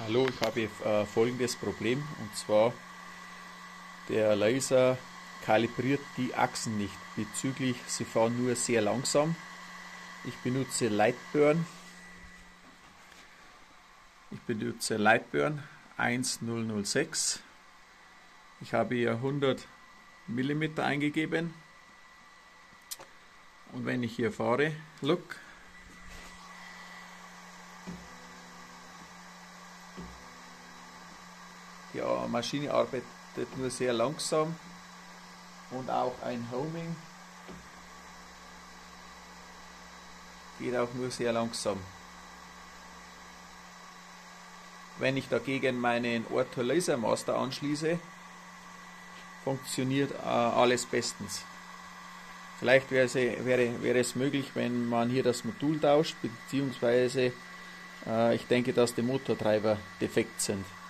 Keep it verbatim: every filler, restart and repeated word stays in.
Hallo, ich habe äh, folgendes Problem, und zwar der Laser kalibriert die Achsen nicht, bezüglich sie fahren nur sehr langsam. Ich benutze Lightburn. Ich benutze Lightburn eins null null sechs. Ich habe hier hundert Millimeter eingegeben, und wenn ich hier fahre, look, die Maschine arbeitet nur sehr langsam, und auch ein Homing geht auch nur sehr langsam. Wenn ich dagegen meinen Ortho Laser Master anschließe, funktioniert äh, alles bestens. Vielleicht wäre es, wäre, wäre es möglich, wenn man hier das Modul tauscht, beziehungsweise äh, ich denke, dass die Motortreiber defekt sind.